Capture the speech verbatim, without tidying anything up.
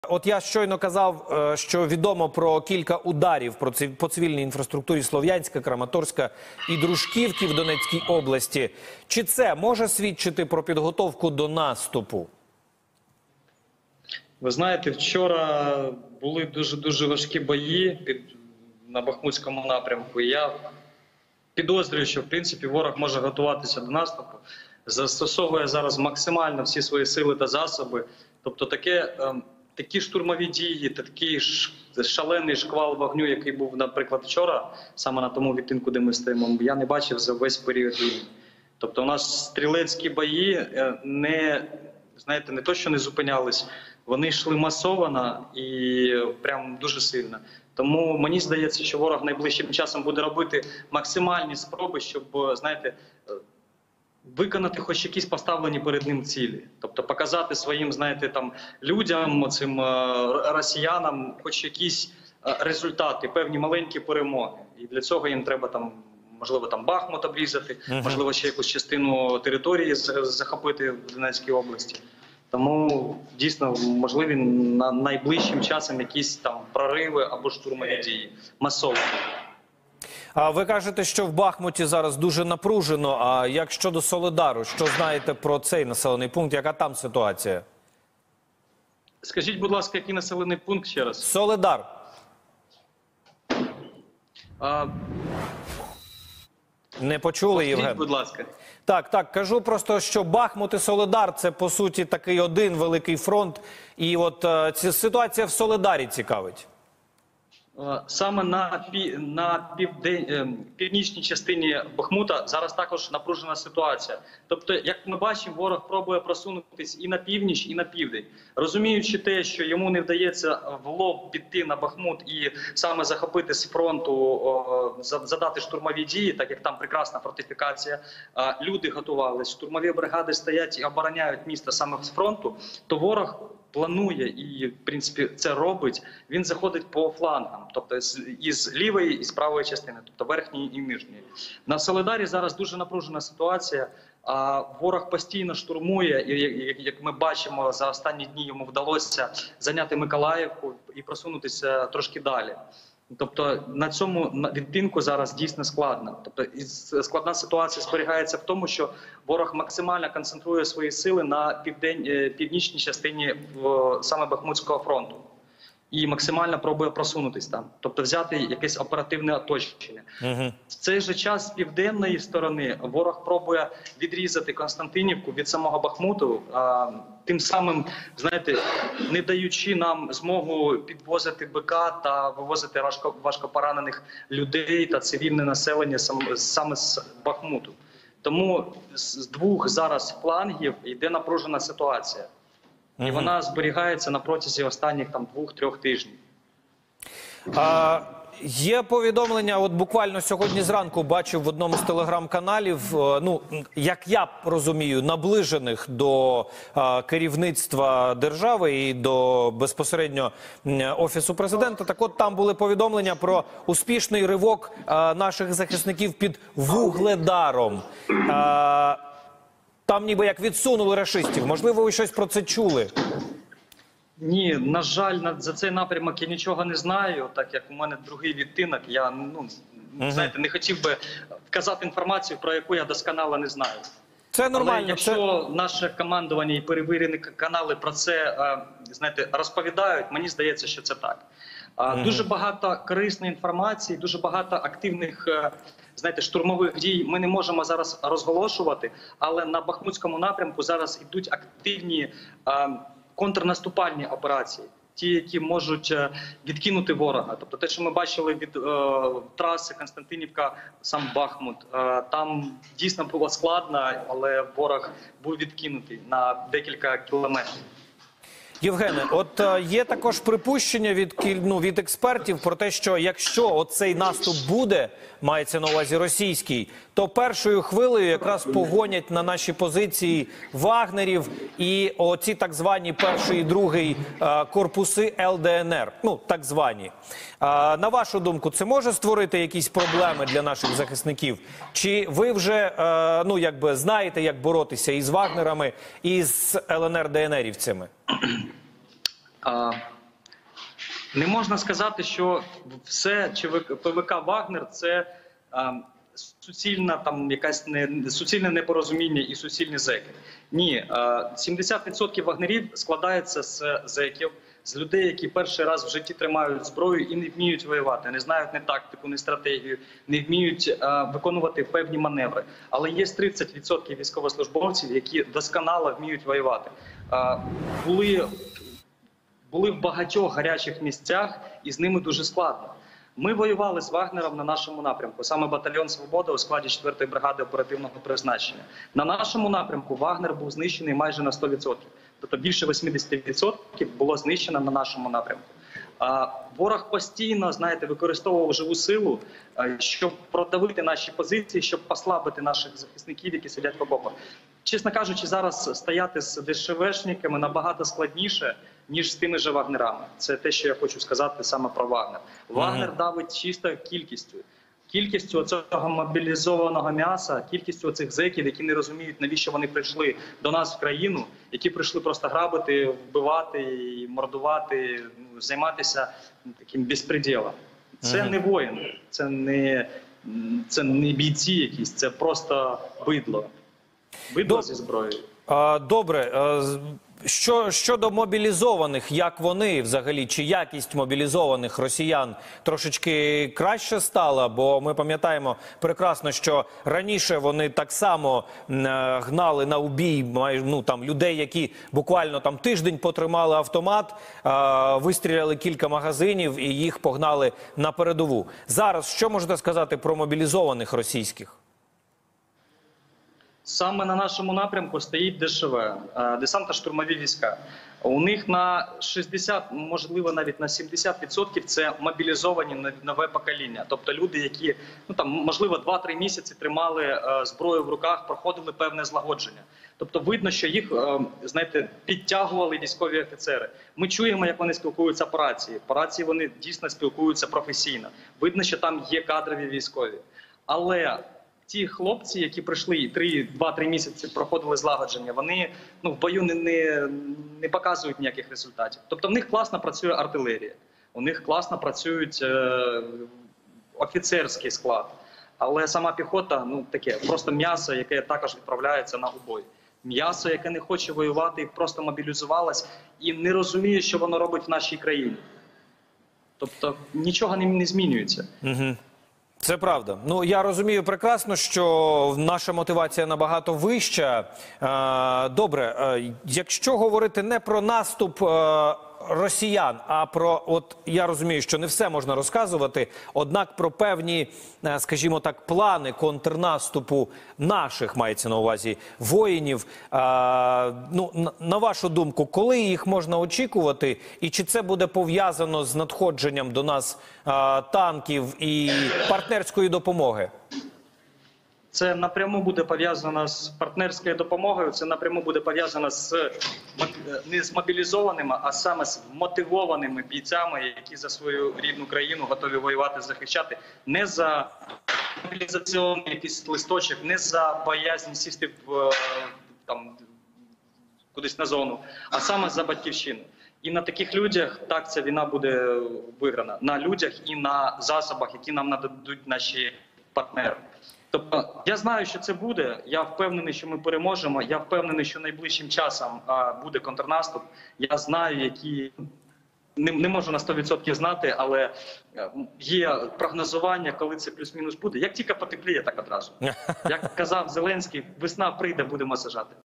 От я щойно казав, що відомо про кілька ударів по цивільній інфраструктурі Слов'янська, Краматорська і Дружківки в Донецькій області. Чи це може свідчити про підготовку до наступу? Ви знаєте, вчора були дуже-дуже важкі бої під, на Бахмутському напрямку. І я підозрюю, що в принципі ворог може готуватися до наступу. Застосовує зараз максимально всі свої сили та засоби. Тобто таке... Такі штурмові дії, такий шалений шквал вогню, який був, наприклад, вчора, саме на тому відтинку, де ми стоїмо, я не бачив за весь період війни. Тобто у нас стрілецькі бої не, знаєте, не то, що не зупинялись, вони йшли масово і прям дуже сильно. Тому мені здається, що ворог найближчим часом буде робити максимальні спроби, щоб, знаєте, виконати хоч якісь поставлені перед ним цілі. Тобто показати своїм, знаєте, там, людям, цим росіянам хоч якісь результати, певні маленькі перемоги. І для цього їм треба, там, можливо, там Бахмут обрізати, uh-huh. можливо, ще якусь частину території захопити в Донецькій області. Тому, дійсно, можливі на найближчим часом якісь там прориви або штурмові дії. Масово. А ви кажете, що в Бахмуті зараз дуже напружено. А як щодо Солидару, що знаєте про цей населений пункт? Яка там ситуація? Скажіть, будь ласка, який населений пункт ще раз? Солидар. А... Не почули, Євген? Скажіть, будь ласка. Так, так, кажу просто, що Бахмут і Солидар – це, по суті, такий один великий фронт. І от е, ця ситуація в Солидарі цікавить. Саме на, пі, на південь, північній частині Бахмута зараз також напружена ситуація. Тобто, як ми бачимо, ворог пробує просунутися і на північ, і на південь. Розуміючи те, що йому не вдається в лоб піти на Бахмут і саме захопити з фронту, о, задати штурмові дії, так як там прекрасна фортифікація, люди готувалися, штурмові бригади стоять і обороняють місто саме з фронту, то ворог планує і, в принципі, це робить, він заходить по флангам, тобто із лівої і з правої частини, тобто верхньої і нижньої. На Солидарі зараз дуже напружена ситуація, а ворог постійно штурмує, і, як ми бачимо, за останні дні йому вдалося зайняти Миколаївку і просунутися трошки далі. Тобто на цьому відтинку зараз дійсно складно. Тобто складна ситуація зберігається в тому, що ворог максимально концентрує свої сили на південь, північній частині саме Бахмутського фронту. І максимально пробує просунутися там. Тобто взяти якесь оперативне оточення. Uh-huh. В цей же час з південної сторони ворог пробує відрізати Константинівку від самого Бахмуту, а, тим самим, знаєте, не даючи нам змогу підвозити БК та вивозити важко, важкопоранених людей та цивільне населення саме, саме з Бахмуту. Тому з двох зараз флангів йде напружена ситуація. І угу. вона зберігається на протязі останніх там двох-трьох тижнів. А, є повідомлення, от буквально сьогодні зранку бачив в одному з телеграм-каналів, ну, як я розумію, наближених до а, керівництва держави і до безпосередньо Офісу президента. Так от там були повідомлення про успішний ривок а, наших захисників під Вугледаром. А, Там ніби як відсунули рашистів. Можливо, ви щось про це чули? Ні, на жаль, за цей напрямок я нічого не знаю, так як у мене другий відтинок. Я, ну, uh-huh. знаєте, не хотів би вказати інформацію, про яку я досконало не знаю. Це нормально. Але якщо це... наше командування і перевірені канали про це, знаєте, розповідають, мені здається, що це так. Uh-huh. Дуже багато корисної інформації, дуже багато активних, знаєте, штурмових дій ми не можемо зараз розголошувати, але на Бахмутському напрямку зараз йдуть активні а, контрнаступальні операції, ті, які можуть відкинути ворога. Тобто те, що ми бачили від е, траси Константинівка, сам Бахмут, е, там дійсно було складно, але ворог був відкинутий на декілька кілометрів. Євгене, от е, є також припущення від, ну, від експертів про те, що якщо оцей наступ буде, мається на увазі російський, то першою хвилею якраз погонять на наші позиції вагнерів і оці так звані перший і другий е, корпуси Ел Де Ен Ер, ну так звані. Е, на вашу думку, це може створити якісь проблеми для наших захисників? Чи ви вже е, ну, якби знаєте, як боротися із вагнерами, і з Ел Ен Ер Де Ен Ерівцями? А, Не можна сказати, що все ЧВК ПВК «Вагнер» – це а, суцільна там якась не суцільне непорозуміння і суцільні зеки. Ні, а, сімдесят відсотків вагнерів складається з зеків, з людей, які перший раз в житті тримають зброю і не вміють воювати, не знають ні тактику, ні стратегію, не вміють а, виконувати певні маневри. Але є тридцять відсотків військовослужбовців, які досконало вміють воювати. А, були Були в багатьох гарячих місцях, і з ними дуже складно. Ми воювали з Вагнером на нашому напрямку, саме батальйон «Свобода» у складі четвертої бригади оперативного призначення. На нашому напрямку Вагнер був знищений майже на сто відсотків. Тобто більше вісімдесят відсотків було знищено на нашому напрямку. А ворог постійно, знаєте, використовував живу силу, щоб продавити наші позиції, щоб послабити наших захисників, які сидять в окопах. Чесно кажучи, зараз стояти з ДШВшниками набагато складніше, ніж з тими же вагнерами. Це те, що я хочу сказати саме про Вагнер. Вагнер mm-hmm. давить чисто кількістю. Кількістю цього мобілізованого м'яса, кількістю цих зеків, які не розуміють, навіщо вони прийшли до нас в країну, які прийшли просто грабити, вбивати, мордувати, ну, займатися таким безпреділом. Це mm-hmm. не воїни, це не, це не бійці якісь, це просто бидло. Бидло Доб... зі зброєю. Добре. Що, щодо мобілізованих, як вони взагалі, чи якість мобілізованих росіян трошечки краще стала? Бо ми пам'ятаємо прекрасно, що раніше вони так само гнали на убій ну, там, людей, які буквально там тиждень потримали автомат, вистріляли кілька магазинів і їх погнали на передову. Зараз що можете сказати про мобілізованих російських? Саме на нашому напрямку стоїть ДШВ, десантно-штурмові війська. У них на шістдесят, можливо, навіть на сімдесят відсотків це мобілізовані нове покоління. Тобто люди, які, ну там, можливо, два-три місяці тримали зброю в руках, проходили певне злагодження. Тобто видно, що їх, знаєте, підтягували військові офіцери. Ми чуємо, як вони спілкуються по рації. По рації вони дійсно спілкуються професійно. Видно, що там є кадрові військові. Але ті хлопці, які прийшли два-три місяці, проходили злагодження, вони ну, в бою не, не, не показують ніяких результатів. Тобто в них класно працює артилерія, у них класно працюють е, офіцерський склад. Але сама піхота, ну таке, просто м'ясо, яке також відправляється на убой. М'ясо, яке не хоче воювати, просто мобілізувалось і не розуміє, що воно робить в нашій країні. Тобто нічого не, не змінюється. Угу. Це правда. Ну, я розумію прекрасно, що наша мотивація набагато вища. Добре, якщо говорити не про наступ росіян, а про, от я розумію, що не все можна розказувати, однак про певні, скажімо так, плани контрнаступу наших, мається на увазі, воїнів. Ну, на вашу думку, коли їх можна очікувати, і чи це буде пов'язано з надходженням до нас танків і партнерської допомоги? Це напряму буде пов'язано з партнерською допомогою, це напряму буде пов'язано з не з мобілізованими, а саме з мотивованими бійцями, які за свою рідну країну готові воювати, захищати. Не за мобілізаційний якийсь листочок, не за боязнь сісти в, там, кудись на зону, а саме за батьківщину. І на таких людях так ця війна буде виграна. На людях і на засобах, які нам нададуть наші партнери. Тобто, я знаю, що це буде, я впевнений, що ми переможемо, я впевнений, що найближчим часом а, буде контрнаступ. Я знаю, які, не, не можу на сто відсотків знати, але є прогнозування, коли це плюс-мінус буде. Як тільки потепліє, так одразу. Як казав Зеленський, весна прийде, будемо сажати.